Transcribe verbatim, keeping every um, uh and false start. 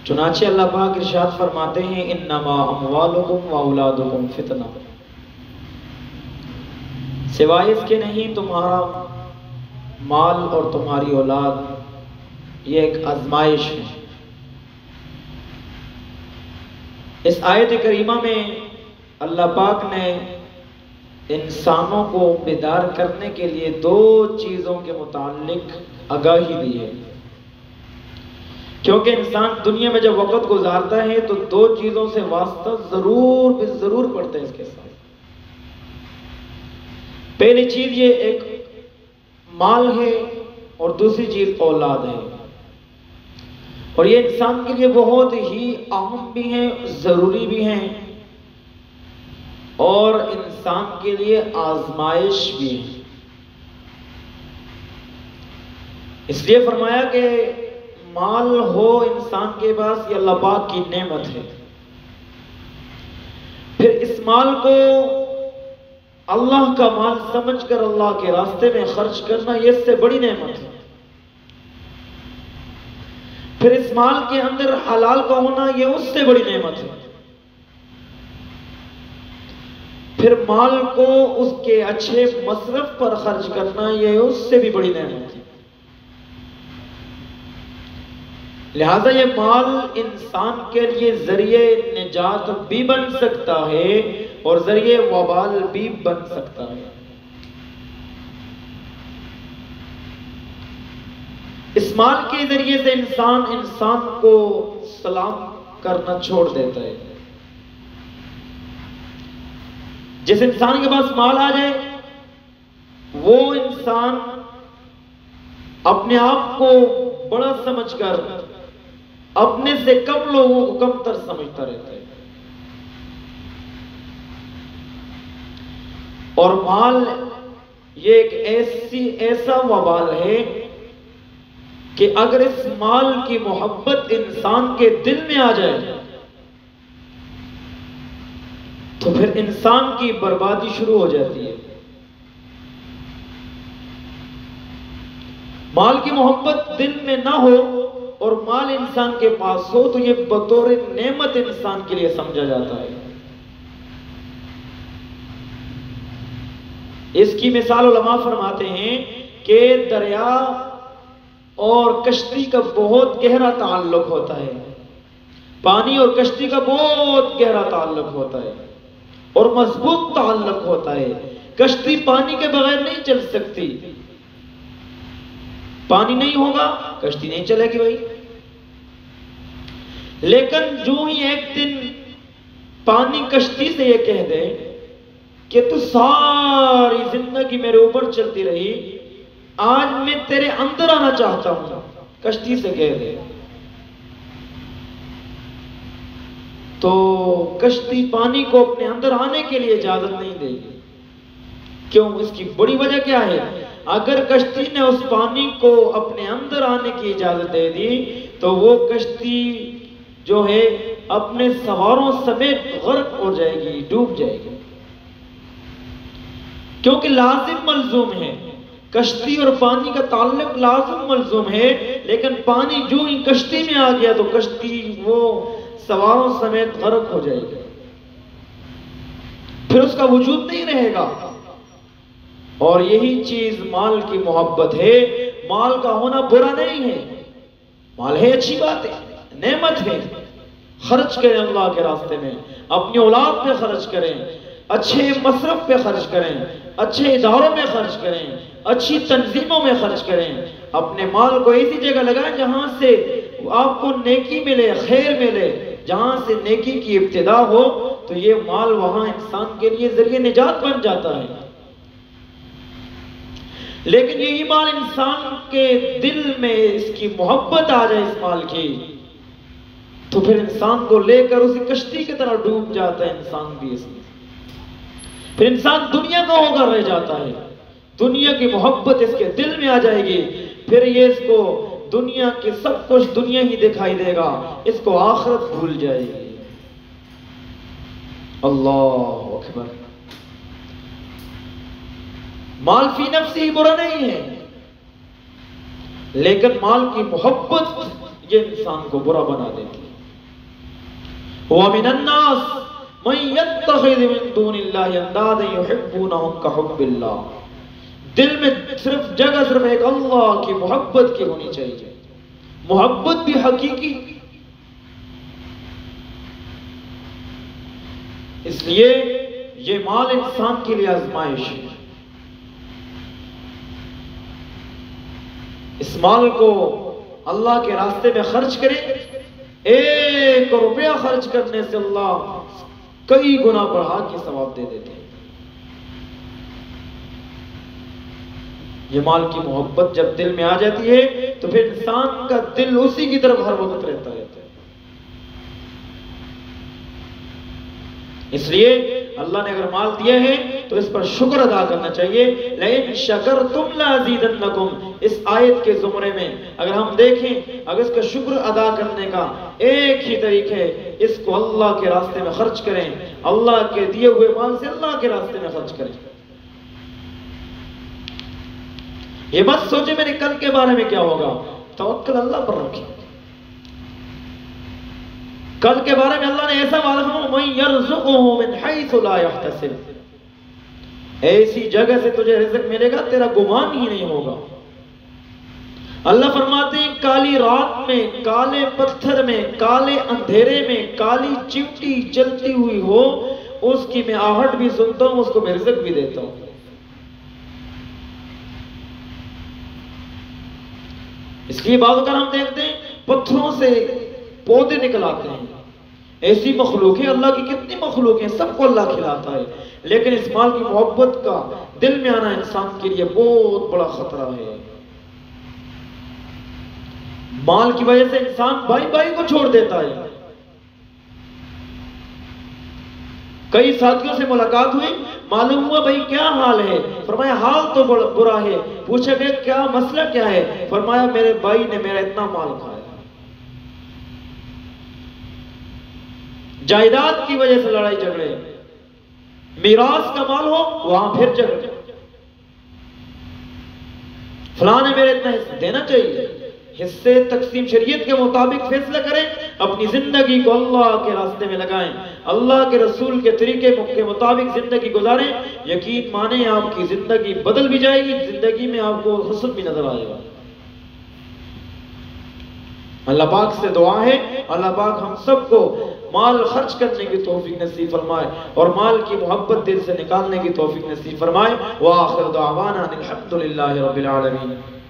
چنانچہ اللہ پاک ارشاد فرماتے ہیں انما اموالکم و اولادکم فتنہ، سوائے اس کے نہیں تمہارا مال اور تمہاری اولاد یہ ایک آزمائش ہے۔ اس آیت کریمہ میں اللہ پاک نے انسانوں کو بیدار کرنے کے لیے دو چیزوں کے متعلق آگاہی دی ہے، کیونکہ انسان دنیا میں جب وقت گزارتا ہے تو دو چیزوں سے واسطہ ضرور بھی ضرور پڑتا ہے اس کے ساتھ۔ پہلی چیز یہ ایک مال ہے اور دوسری چیز اولاد ہے، اور یہ انسان کے لیے بہت ہی اہم بھی ہیں، ضروری بھی ہیں، اور انسان کے لیے آزمائش بھی ہے۔ اس لیے فرمایا کہ مال ہو انسان کے پاس یہ اللہ پاک کی نعمت ہے، پھر اس مال کو اللہ کا مال سمجھ کر اللہ کے راستے میں خرچ کرنا یہ اس سے بڑی نعمت ہے، پھر اس مال کے اندر حلال کا ہونا یہ اس سے بڑی نعمت ہے، پھر مال کو اس کے اچھے مصرف پر خرچ کرنا یہ اس سے بھی بڑی نعمت ہے۔ لہذا یہ مال انسان کے لیے ذریعے نجات بھی بن سکتا ہے اور ذریعے وبال بھی بن سکتا ہے۔ اس مال کے ذریعے سے انسان انسان کو سلام کرنا چھوڑ دیتا ہے۔ جس انسان کے پاس مال آ جائے وہ انسان اپنے آپ کو بڑا سمجھ کر اپنے سے کم لوگوں کو کم تر سمجھتا رہتا ہے، اور مال یہ ایک ایسی ایسا وبال ہے کہ اگر اس مال کی محبت انسان کے دل میں آ جائے تو پھر انسان کی بربادی شروع ہو جاتی ہے۔ مال کی محبت دل میں نہ ہو اور مال انسان کے پاس ہو تو یہ بطور نعمت انسان کے لیے سمجھا جاتا ہے۔ اس کی مثال علماء فرماتے ہیں کہ دریا اور کشتی کا بہت گہرا تعلق ہوتا ہے، پانی اور کشتی کا بہت گہرا تعلق ہوتا ہے اور مضبوط تعلق ہوتا ہے۔ کشتی پانی کے بغیر نہیں چل سکتی، پانی نہیں ہوگا کشتی نہیں چلے گی بھائی۔ لیکن جو ہی ایک دن پانی کشتی سے یہ کہہ دے کہ تو ساری زندگی میرے اوپر چلتی رہی، آج میں تیرے اندر آنا چاہتا ہوں، کشتی سے کہہ دے، تو کشتی پانی کو اپنے اندر آنے کے لیے اجازت نہیں دے گی۔ کیوں؟ اس کی بڑی وجہ کیا ہے؟ اگر کشتی نے اس پانی کو اپنے اندر آنے کی اجازت دے دی تو وہ کشتی جو ہے اپنے سواروں سمیت غرق ہو جائے گی، ڈوب جائے گی، کیونکہ لازم ملزوم ہے۔ کشتی اور پانی کا تعلق لازم ملزوم ہے، لیکن پانی جو ہی کشتی میں آ گیا تو کشتی وہ سواروں سمیت غرق ہو جائے گی، پھر اس کا وجود نہیں رہے گا۔ اور یہی چیز مال کی محبت ہے۔ مال کا ہونا برا نہیں ہے، مال ہے اچھی بات ہے، نعمت ہے، خرچ کریں اللہ کے راستے میں، اپنی اولاد پہ خرچ کریں، اچھے مصرف پہ خرچ کریں، اچھے اداروں میں خرچ کریں، اچھی تنظیموں میں خرچ کریں، اپنے مال کو ایسی جگہ لگائیں جہاں سے آپ کو نیکی ملے، خیر ملے، جہاں سے نیکی کی ابتدا ہو تو یہ مال وہاں انسان کے لیے ذریعہ نجات بن جاتا ہے۔ لیکن یہی مال انسان کے دل میں اس کی محبت آ جائے اس مال کی تو پھر انسان کو لے کر اسی کشتی کی طرح ڈوب جاتا ہے انسان بھی اس میں، پھر انسان دنیا کا ہو کر رہ جاتا ہے، دنیا کی محبت اس کے دل میں آ جائے گی، پھر یہ اس کو دنیا کی سب کچھ دنیا ہی دکھائی دے گا، اس کو آخرت بھول جائے گی۔ اللہ اکبر۔ مال فی نفسی ہی برا نہیں ہے، لیکن مال کی محبت یہ انسان کو برا بنا دیتی ہے۔ وَمِنَ النَّاسِ مَن يَتَّخِذُ مِن دُونِ اللَّهِ أَندَادًا يُحِبُّونَهُمْ كَحُبِّ اللَّهِ. دل میں صرف جگہ صرف ایک اللہ کی محبت کی ہونی چاہیے، محبت بھی حقیقی. اس لیے یہ مال انسان کے لیے آزمائش ہے. اس مال کو اللہ کے راستے میں خرچ کرے. ایک روپیہ خرچ کرنے سے اللہ کئی گنا بڑھا کے ثواب دے دیتے ہیں. یہ مال کی محبت جب دل میں آ جاتی ہے تو پھر انسان کا دل اسی کی طرف ہر وقت رہتا ہے. اس لیے اللہ نے اگر مال دیا ہے تو اس پر شکر ادا کرنا چاہیے. لَإِن شَكَرْتُمْ لَأَزِيدَنَّكُمْ. اس آیت کے زمرے میں اگر ہم دیکھیں، اگر اس کا شکر ادا کرنے کا ایک ہی طریقہ ہے، اس کو اللہ کے راستے میں خرچ کریں. اللہ کے دیے ہوئے مال سے اللہ کے راستے میں خرچ کریں. یہ مت سوچے میرے کل کے بارے میں کیا ہوگا، توکل اللہ پر رکھیں. کل کے بارے میں اللہ نے ایسا وعدہ فرمایا مَن يَرْزُقُهُ مِنْ حَيْثُ لَا يَحْتَسِبُ. ایسی جگہ سے تجھے رزق ملے گا تیرا گمان ہی نہیں ہوگا. اللہ فرماتے ہیں کالی رات میں، کالے پتھر میں، کالے اندھیرے میں کالی چمٹی جلتی ہوئی ہو، اس کی میں آہٹ بھی سنتا ہوں، اس کو میں رزق بھی دیتا ہوں. اس لیے بعض اوقات ہم دیکھتے ہیں پتھروں سے پودے نکل آتے ہیں. ایسی مخلوقیں، اللہ کی کتنی مخلوقیں، سب کو اللہ کھلاتا ہے. لیکن اس مال کی محبت کا دل میں آنا انسان کے لیے بہت بڑا خطرہ ہے. مال کی وجہ سے انسان بھائی بھائی کو چھوڑ دیتا ہے. کئی ساتھیوں سے ملاقات ہوئی، معلوم ہوا بھائی کیا حال ہے؟ فرمایا حال تو برا ہے. پوچھا گیا کیا مسئلہ کیا ہے؟ فرمایا میرے بھائی نے میرا اتنا مال کھایا. جائیداد کی وجہ سے لڑائی جھگڑے، میراث کا مال ہو وہاں پھر جھگڑے. فلاں نے میرے اتنا حصہ دینا چاہیے. حصے تقسیم شریعت کے مطابق فیصلہ کریں، اپنی زندگی کو اللہ کے راستے میں لگائیں، اللہ کے رسول کے طریقے کے مطابق زندگی گزاریں. یقین مانیں آپ کی زندگی بدل بھی جائے گی، زندگی میں آپ کو حسن بھی نظر آئے گا. اللہ پاک سے دعا ہے اللہ پاک ہم سب کو مال خرچ کرنے کی توفیق نصیب فرمائے اور مال کی محبت دل سے نکالنے کی توفیق نصیب فرمائے. وآخر دعوانا الحمدللہ رب العالمین.